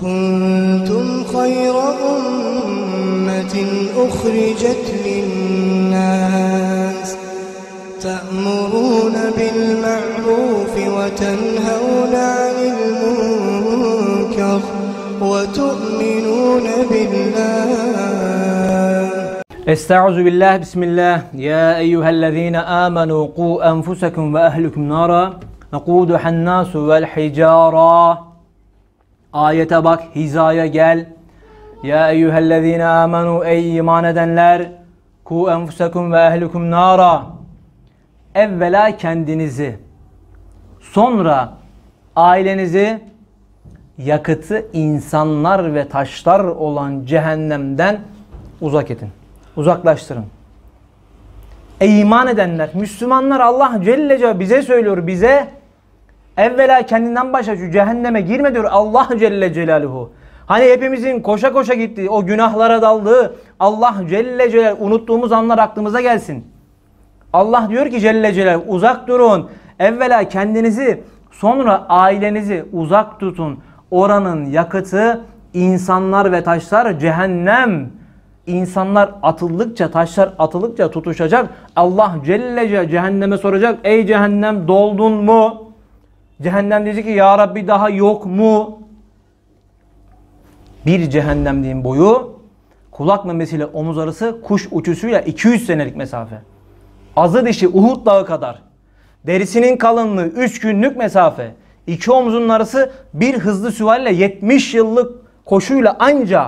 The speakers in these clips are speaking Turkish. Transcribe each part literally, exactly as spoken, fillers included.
كنتم خير أمة أخرجت للناس تأمرون بالمعروف وتنهون عن المنكر وتؤمنون بالله. Estaizu billah, bismillah. Ya eyyühellezine amenu qu enfusakum ve ehlukum nara nekuduhan nasu vel hicara. Ayete bak, hizaya gel. Ya eyyühellezine amenu, ey iman edenler, ku enfusakum ve ehlukum nara. Evvela kendinizi, sonra ailenizi yakıtı insanlar ve taşlar olan cehennemden uzak edin. Uzaklaştırın. Ey iman edenler, Müslümanlar, Allah Celle Celaluhu bize söylüyor, bize evvela kendinden başla şu cehenneme girme diyor Allah Celle Celaluhu. Hani hepimizin koşa koşa gittiği, o günahlara daldığı, Allah Celle Celaluhu unuttuğumuz anlar aklımıza gelsin. Allah diyor ki Celle Celaluhu, uzak durun. Evvela kendinizi, sonra ailenizi uzak tutun. Oranın yakıtı insanlar ve taşlar cehennem. İnsanlar atıldıkça, taşlar atıldıkça tutuşacak. Allah Celle Celaluhu cehenneme soracak. Ey cehennem, doldun mu? Cehennem diyecek ki ya Rabbi daha yok mu? Bir cehennemliğin boyu kulak memesiyle omuz arası kuş uçuşuyla iki yüz senelik mesafe. Azı dişi Uhud dağı kadar. Derisinin kalınlığı üç günlük mesafe. İki omzunun arası bir hızlı süvariyle yetmiş yıllık koşuyla anca.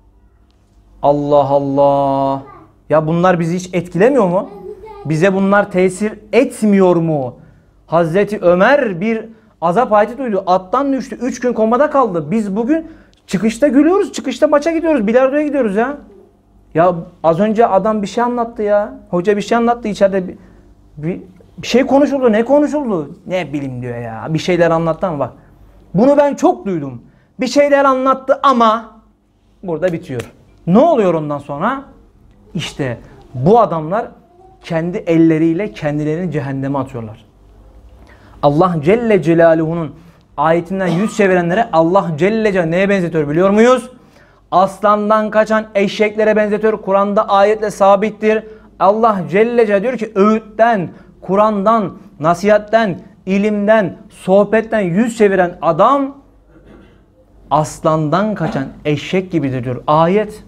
Allah Allah. Ya bunlar bizi hiç etkilemiyor mu? Bize bunlar tesir etmiyor mu? Hazreti Ömer bir azap ayeti duydu. Attan düştü. Üç gün komada kaldı. Biz bugün çıkışta gülüyoruz. Çıkışta maça gidiyoruz. Bilardoya gidiyoruz ya. Ya az önce adam bir şey anlattı ya. Hoca bir şey anlattı içeride. Bir, bir, bir şey konuşuldu. Ne konuşuldu? Ne bileyim diyor ya. Bir şeyler anlattı ama bak. Bunu ben çok duydum. Bir şeyler anlattı ama burada bitiyor. Ne oluyor ondan sonra? İşte bu adamlar kendi elleriyle kendilerini cehenneme atıyorlar. Allah Celle Celaluhu'nun ayetinden yüz çevirenlere Allah Celle Celaluhu neye benzetiyor biliyor muyuz? Aslandan kaçan eşeklere benzetiyor. Kur'an'da ayetle sabittir. Allah Celle Celaluhu diyor ki öğütten, Kur'an'dan, nasihatten, ilimden, sohbetten yüz çeviren adam aslandan kaçan eşek gibidir diyor ayet.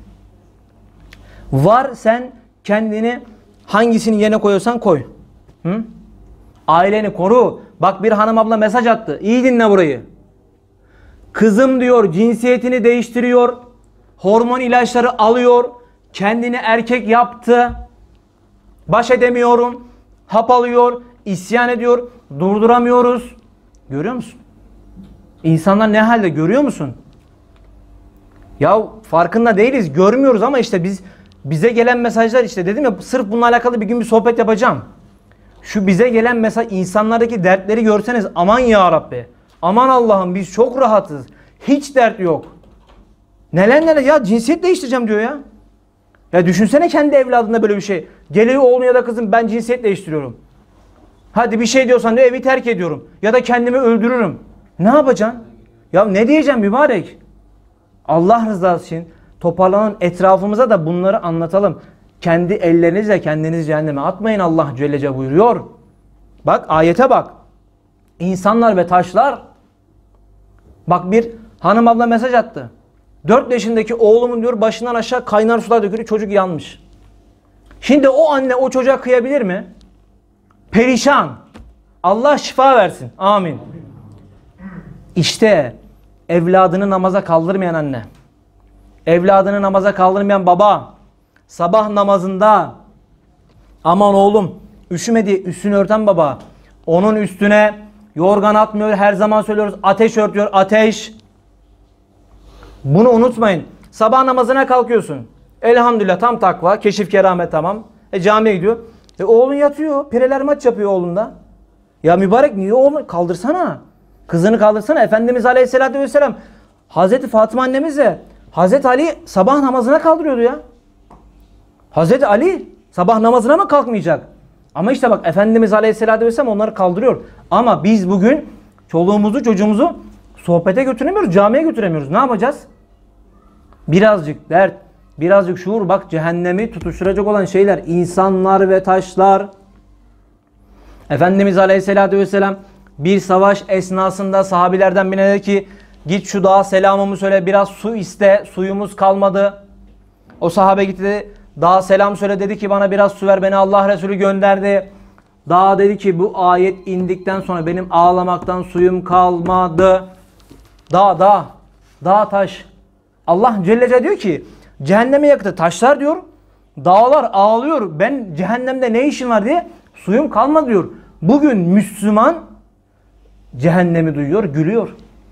Var, sen kendini hangisini yerine koyuyorsan koy. Hı? Aileni koru. Bak bir hanım abla mesaj attı. İyi dinle burayı. Kızım diyor cinsiyetini değiştiriyor. Hormon ilaçları alıyor. Kendini erkek yaptı. Baş edemiyorum. Hap alıyor. İsyan ediyor. Durduramıyoruz. Görüyor musun? İnsanlar ne halde, görüyor musun? Ya farkında değiliz. Görmüyoruz ama işte biz bize gelen mesajlar, işte dedim ya, sırf bununla alakalı bir gün bir sohbet yapacağım. Şu bize gelen mesaj, insanlardaki dertleri görseniz aman ya Rabbi. Aman Allah'ım, biz çok rahatız. Hiç dert yok. Neler neler ya, cinsiyet değiştireceğim diyor ya. Ya düşünsene kendi evladında böyle bir şey. Geliyor oğlum ya da kızım, ben cinsiyet değiştiriyorum. Hadi bir şey diyorsan diyor evi terk ediyorum. Ya da kendimi öldürürüm. Ne yapacaksın? Ya ne diyeceğim mübarek? Allah rızası için toparlanan etrafımıza da bunları anlatalım. Kendi ellerinizle kendinizi cehenneme atmayın, Allah Celle Celaluhu buyuruyor. Bak ayete bak. İnsanlar ve taşlar. Bak bir hanım abla mesaj attı. dört yaşındaki oğlumun diyor başından aşağı kaynar sular dökülüyor, çocuk yanmış. Şimdi o anne o çocuğa kıyabilir mi? Perişan. Allah şifa versin. Amin. İşte evladını namaza kaldırmayan anne, evladını namaza kaldırmayan baba, sabah namazında aman oğlum üşüme diye üstünü örten baba, onun üstüne yorgan atmıyor, her zaman söylüyoruz, ateş örtüyor, ateş. Bunu unutmayın. Sabah namazına kalkıyorsun. Elhamdülillah, tam takva, keşif keramet tamam. E camiye gidiyor. E oğlun yatıyor. Pireler maç yapıyor oğlunda. Ya mübarek, niye oğlun? Kaldırsana. Kızını kaldırsana. Efendimiz Aleyhisselatü Vesselam Hazreti Fatıma annemizle Hazreti Ali sabah namazına kaldırıyordu ya. Hazreti Ali sabah namazına mı kalkmayacak? Ama işte bak Efendimiz Aleyhisselatü Vesselam onları kaldırıyor. Ama biz bugün çoluğumuzu çocuğumuzu sohbete götüremiyoruz, camiye götüremiyoruz. Ne yapacağız? Birazcık dert, birazcık şuur. Bak, cehennemi tutuşturacak olan şeyler insanlar ve taşlar. Efendimiz Aleyhisselatü Vesselam bir savaş esnasında sahabilerden birine dedi ki git şu dağa selamımı söyle, biraz su iste, suyumuz kalmadı. O sahabe gitti, dağa selam söyle, dedi ki bana biraz su ver, beni Allah Resulü gönderdi. Dağ dedi ki bu ayet indikten sonra benim ağlamaktan suyum kalmadı. Dağ, dağ, dağ taş. Allah Celle Celle diyor ki cehenneme yakıtı taşlar diyor. Dağlar ağlıyor. Ben cehennemde ne işim var diye suyum kalmadı diyor. Bugün Müslüman cehennemi duyuyor, gülüyor.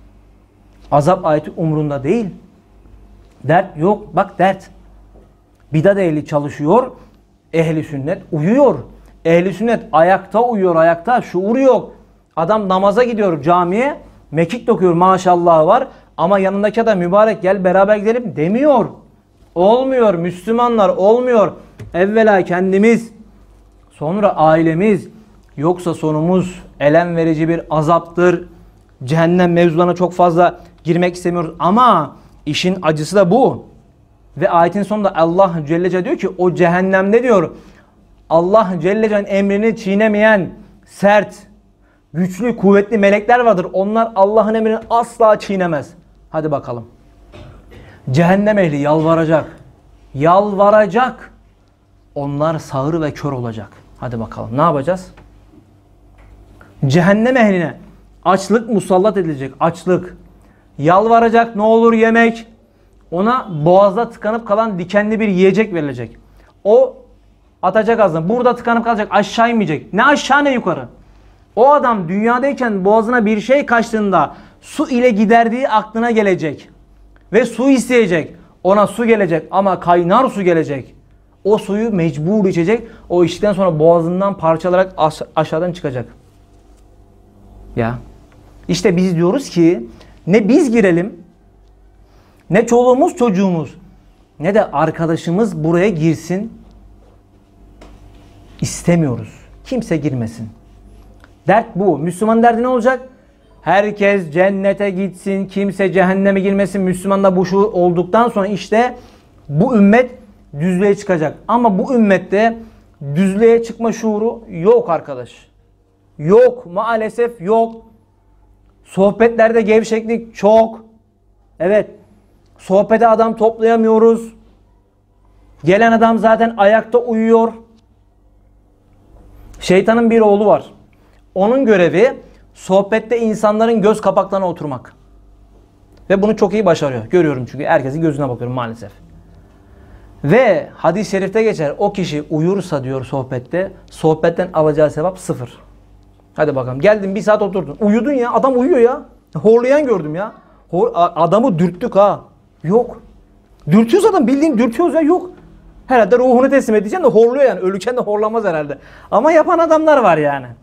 Azap ayeti umrunda değil. Dert yok. Bak dert. Bidat ehli çalışıyor. Ehli sünnet uyuyor. Ehli sünnet ayakta uyuyor, ayakta. Şuur yok. Adam namaza gidiyor camiye. Mekik dokuyor, maşallah var. Ama yanındaki adam mübarek gel beraber gidelim demiyor. Olmuyor. Müslümanlar olmuyor. Evvela kendimiz, sonra ailemiz. Yoksa sonumuz elem verici bir azaptır. Cehennem mevzularına çok fazla girmek istemiyoruz. Ama işin acısı da bu. Ve ayetin sonunda Allah Celle Celle diyor ki o cehennemde diyor Allah Celle Celle'nin emrini çiğnemeyen sert, güçlü, kuvvetli melekler vardır. Onlar Allah'ın emrini asla çiğnemez. Hadi bakalım. Cehennem ehli yalvaracak. Yalvaracak. Onlar sağır ve kör olacak. Hadi bakalım. Ne yapacağız? Cehennem ehline açlık musallat edilecek. Açlık. Yalvaracak. Ne olur yemek. Ona boğazda tıkanıp kalan dikenli bir yiyecek verilecek. O atacak ağzına. Burada tıkanıp kalacak. Aşağı inmeyecek. Ne aşağı ne yukarı. O adam dünyadayken boğazına bir şey kaçtığında su ile giderdiği aklına gelecek. Ve su isteyecek. Ona su gelecek ama kaynar su gelecek. O suyu mecbur içecek. O içtikten sonra boğazından parçalarak aşağıdan çıkacak. Ya. İşte biz diyoruz ki ne biz girelim, ne çoluğumuz çocuğumuz, ne de arkadaşımız buraya girsin. İstemiyoruz. Kimse girmesin. Dert bu. Müslüman derdi ne olacak? Herkes cennete gitsin, kimse cehenneme girmesin. Müslüman da bu şuur olduktan sonra işte bu ümmet düzlüğe çıkacak. Ama bu ümmette düzlüğe çıkma şuuru yok arkadaş. Yok. Maalesef yok. Sohbetlerde gevşeklik çok. Evet. Sohbete adam toplayamıyoruz. Gelen adam zaten ayakta uyuyor. Şeytanın bir oğlu var. Onun görevi sohbette insanların göz kapaklarına oturmak. Ve bunu çok iyi başarıyor. Görüyorum çünkü herkesin gözüne bakıyorum maalesef. Ve hadis-i şerifte geçer. O kişi uyursa diyor sohbette, sohbetten alacağı sevap sıfır. Hadi bakalım. Geldin bir saat oturdun. Uyudun ya. Adam uyuyor ya. Horlayan gördüm ya. Hor adamı dürttük ha. Yok. Dürtüyoruz adam. Bildiğin dürtüyoruz ya. Yok. Herhalde ruhunu teslim edeceğim de horluyor yani. Ölüken de horlamaz herhalde. Ama yapan adamlar var yani.